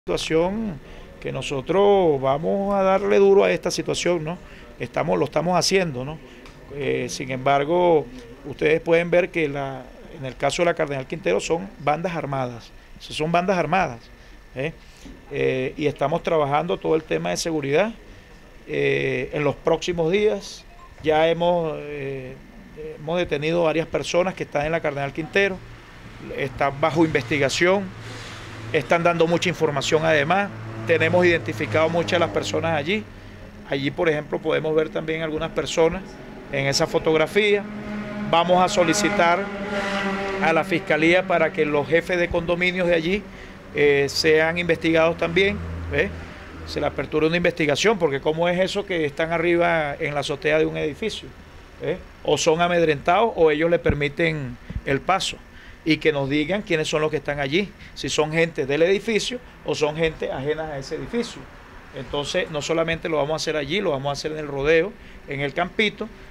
Situación que nosotros vamos a darle duro a esta situación, ¿no? Lo estamos haciendo, ¿no? Sin embargo, ustedes pueden ver que en el caso de la Cardenal Quintero son bandas armadas, son bandas armadas, ¿eh? Y estamos trabajando todo el tema de seguridad. En los próximos días ya hemos detenido varias personas que están en la Cardenal Quintero, están bajo investigación. Están dando mucha información además. Tenemos identificado muchas de las personas allí. Allí, por ejemplo, podemos ver también algunas personas en esa fotografía. Vamos a solicitar a la Fiscalía para que los jefes de condominios de allí sean investigados también. Se le apertura una investigación, porque ¿cómo es eso que están arriba en la azotea de un edificio? O son amedrentados o ellos le permiten el paso. Y que nos digan quiénes son los que están allí, si son gente del edificio o son gente ajena a ese edificio. Entonces, no solamente lo vamos a hacer allí, lo vamos a hacer en el rodeo, en el Campito,